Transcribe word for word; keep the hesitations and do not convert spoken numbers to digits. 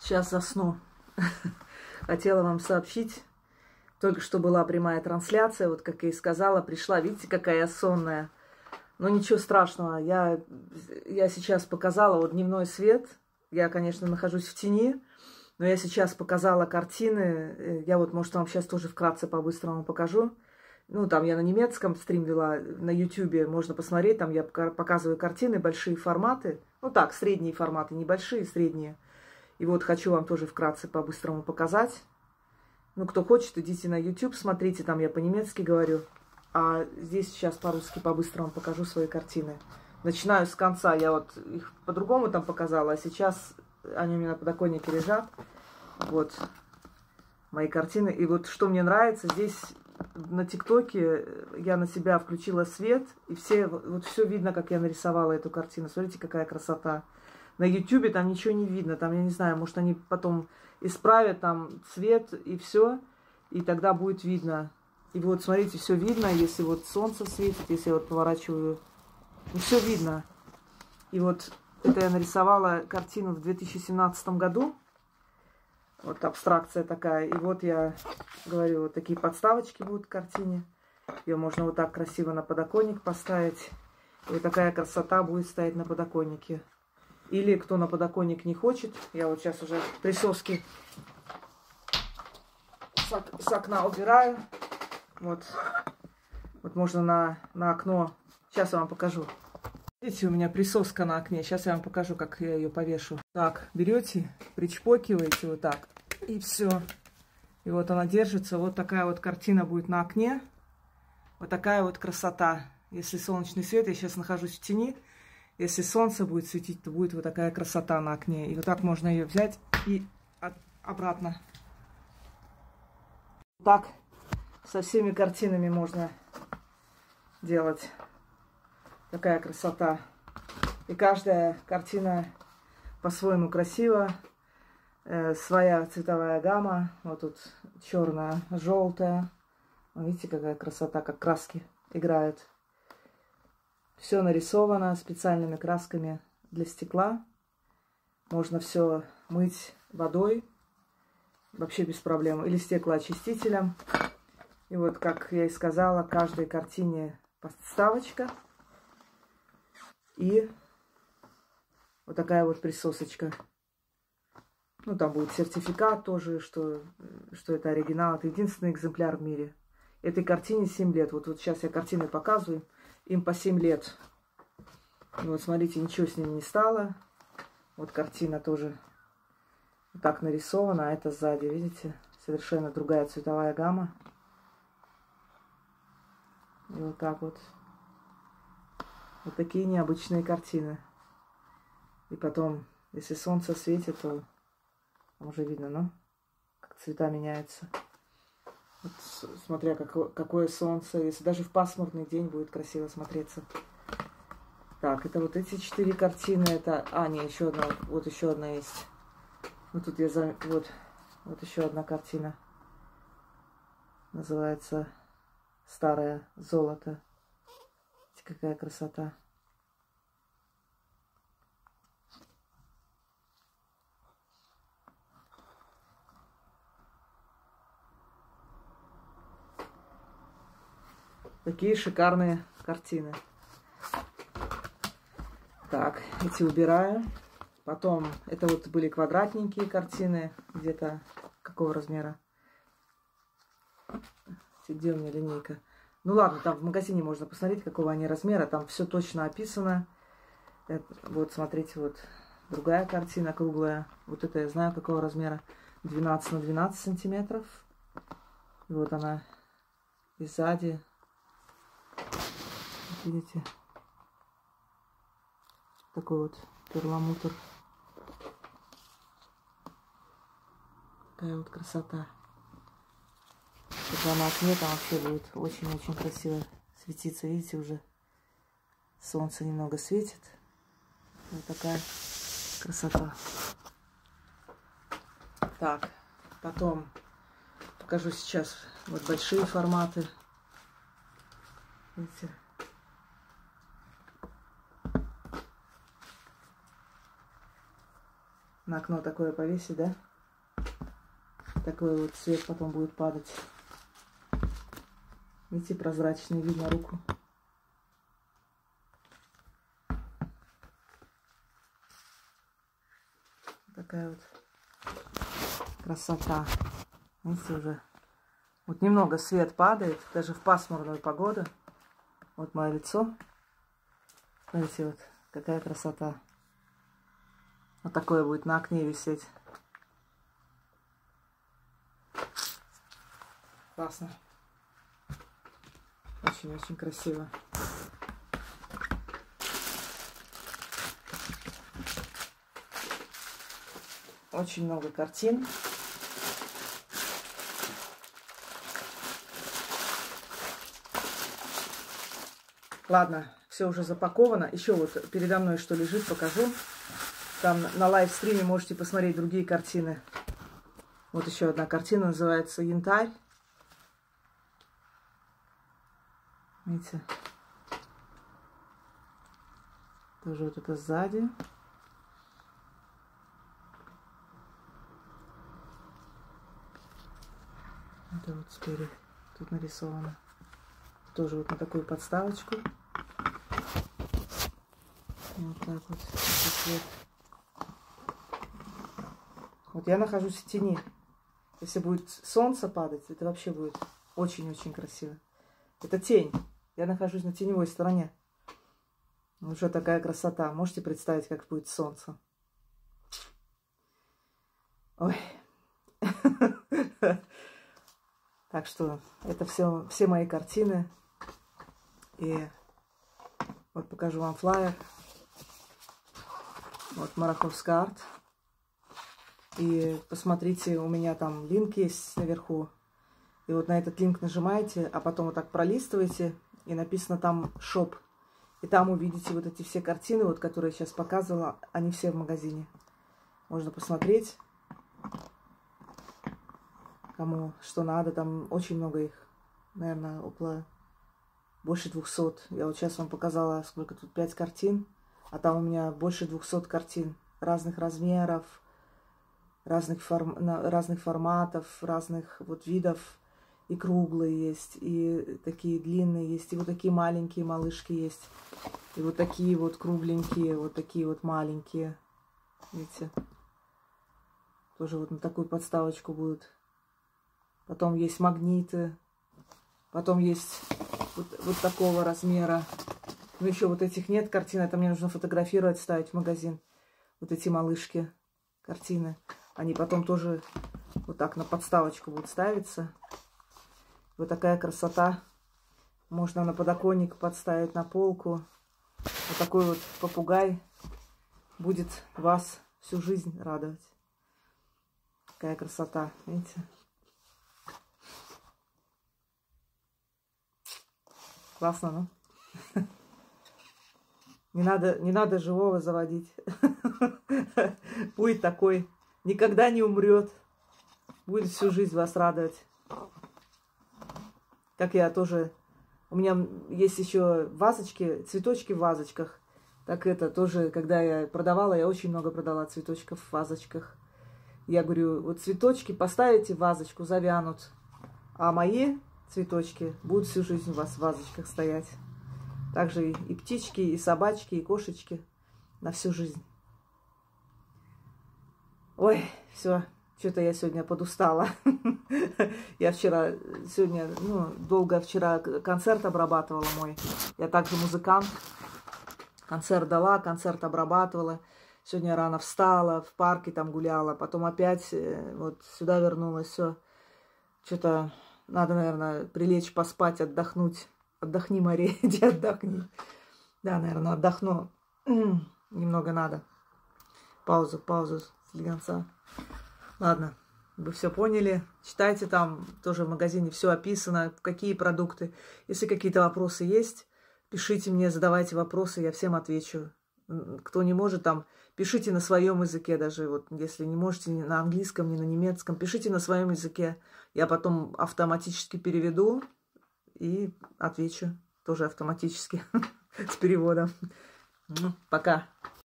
Сейчас засну. Хотела вам сообщить. Только что была прямая трансляция. Вот как я и сказала, пришла. Видите, какая я сонная. Но ничего страшного. Я, я сейчас показала вот дневной свет. Я, конечно, нахожусь в тени. Но я сейчас показала картины. Я вот, может, вам сейчас тоже вкратце по-быстрому покажу. Ну, там я на немецком стрим вела, на ютубе можно посмотреть. Там я показываю картины, большие форматы. Ну так, средние форматы, небольшие, средние. И вот хочу вам тоже вкратце по-быстрому показать. Ну, кто хочет, идите на YouTube, смотрите, там я по-немецки говорю. А здесь сейчас по-русски по-быстрому покажу свои картины. Начинаю с конца. Я вот их по-другому там показала, а сейчас они у меня на подоконнике лежат. Вот мои картины. И вот что мне нравится, здесь на ТикТоке я на себя включила свет, и все, вот все видно, как я нарисовала эту картину. Смотрите, какая красота. На Ютубе там ничего не видно, там, я не знаю, может, они потом исправят там цвет и все, и тогда будет видно. И вот, смотрите, все видно, если вот солнце светит, если я вот поворачиваю, ну, все видно. И вот это я нарисовала картину в две тысячи семнадцатом году. Вот абстракция такая. И вот я говорю, вот такие подставочки будут к картине. Ее можно вот так красиво на подоконник поставить. И вот такая красота будет стоять на подоконнике. Или кто на подоконник не хочет, я вот сейчас уже присоски с, ок с окна убираю. Вот, вот можно на, на окно. Сейчас я вам покажу. Видите, у меня присоска на окне. Сейчас я вам покажу, как я ее повешу. Так, берете, причпокиваете вот так. И все. И вот она держится. Вот такая вот картина будет на окне. Вот такая вот красота. Если солнечный свет, я сейчас нахожусь в тени. Если солнце будет светить, то будет вот такая красота на окне. И вот так можно ее взять и от, обратно. Так со всеми картинами можно делать. Такая красота. И каждая картина по-своему красива. Э, своя цветовая гамма. Вот тут черная, желтая. Видите, какая красота, как краски играют. Все нарисовано специальными красками для стекла. Можно все мыть водой. Вообще без проблем. Или стеклоочистителем. И вот, как я и сказала, каждой картине подставочка. И вот такая вот присосочка. Ну, там будет сертификат тоже, что, что это оригинал. Это единственный экземпляр в мире. Этой картине семь лет. Вот, вот сейчас я картины показываю. Им по семь лет. И вот смотрите, ничего с ним не стало. Вот картина тоже вот так нарисована. А это сзади, видите? Совершенно другая цветовая гамма. И вот так вот. Вот такие необычные картины. И потом, если солнце светит, то там уже видно, ну, как цвета меняются. Вот, смотря какое, какое солнце. Если даже в пасмурный день будет красиво смотреться. Так, это вот эти четыре картины. Это... А, не, еще одна. Вот еще одна есть. Вот тут я... За... Вот, вот еще одна картина. Называется «Старое золото». Видите, какая красота. Такие шикарные картины. Так, эти убираю. Потом, это вот были квадратненькие картины. Где-то какого размера? Где у меня линейка? Ну ладно, там в магазине можно посмотреть, какого они размера. Там все точно описано. Это, вот, смотрите, вот другая картина круглая. Вот это я знаю, какого размера. двенадцать на двенадцать сантиметров. И вот она и сзади. Видите? Такой вот перламутр. Такая вот красота. Когда на окне там вообще будет очень-очень красиво светиться. Видите, уже солнце немного светит. Вот такая красота. Так, потом покажу сейчас вот большие форматы. Видите? На окно такое повесить, да? Такой вот свет потом будет падать. Видите, прозрачный, видно руку. Такая вот красота. Видите, уже вот немного свет падает, даже в пасмурную погоду. Вот мое лицо. Смотрите, вот какая красота. Вот такое будет на окне висеть. Классно. Очень-очень красиво. Очень много картин. Ладно, все уже запаковано. Еще вот передо мной что лежит, покажу. Там на лайвстриме можете посмотреть другие картины. Вот еще одна картина, называется «Янтарь». Видите? Тоже вот это сзади. Это вот спереди тут нарисовано. Тоже вот на такую подставочку. Вот так вот. Свет. Вот я нахожусь в тени. Если будет солнце падать, это вообще будет очень-очень красиво. Это тень. Я нахожусь на теневой стороне. Уже такая красота. Можете представить, как будет солнце? Ой. Так что это все, все мои картины. И вот покажу вам флаер. Вот Мараховская арт. И посмотрите, у меня там линк есть наверху. И вот на этот линк нажимаете, а потом вот так пролистываете. И написано там шоп. И там увидите вот эти все картины, вот, которые я сейчас показывала. Они все в магазине. Можно посмотреть. Кому что надо, там очень много их, наверное, около больше двухсот. Я вот сейчас вам показала, сколько тут, пять картин, а там у меня больше двухсот картин разных размеров, разных, форм, разных форматов, разных вот видов. И круглые есть, и такие длинные есть, и вот такие маленькие малышки есть, и вот такие вот кругленькие, вот такие вот маленькие, видите, тоже вот на такую подставочку будут. Потом есть магниты. Потом есть вот, вот такого размера. Но еще вот этих нет картин. Это мне нужно фотографировать, ставить в магазин. Вот эти малышки картины. Они потом тоже вот так на подставочку будут ставиться. Вот такая красота. Можно на подоконник подставить, на полку. Вот такой вот попугай будет вас всю жизнь радовать. Какая красота, видите? Классно, ну? Не надо, не надо живого заводить. Будет такой, никогда не умрет. Будет всю жизнь вас радовать. Как я тоже... У меня есть еще вазочки, цветочки в вазочках. Так это тоже, когда я продавала, я очень много продала цветочков в вазочках. Я говорю, вот цветочки поставите в вазочку, завянут. А мои цветочки будут всю жизнь у вас в вазочках стоять. Также и, и птички, и собачки, и кошечки на всю жизнь. Ой, все, что-то я сегодня подустала. Я вчера, сегодня, ну, долго вчера концерт обрабатывала мой. Я также музыкант. Концерт дала, концерт обрабатывала. Сегодня рано встала, в парке там гуляла. Потом опять вот сюда вернулась. Все, что-то... Надо, наверное, прилечь, поспать, отдохнуть. Отдохни, Мария, иди отдохни. Да, наверное, отдохну. Немного надо. Паузу, паузу слегонца. Ладно, вы все поняли. Читайте там, тоже в магазине все описано, какие продукты. Если какие-то вопросы есть, пишите мне, задавайте вопросы, я всем отвечу. Кто не может, там, пишите на своем языке даже. Вот, если не можете ни на английском, ни на немецком, пишите на своем языке. Я потом автоматически переведу и отвечу тоже автоматически с переводом. Ну, пока.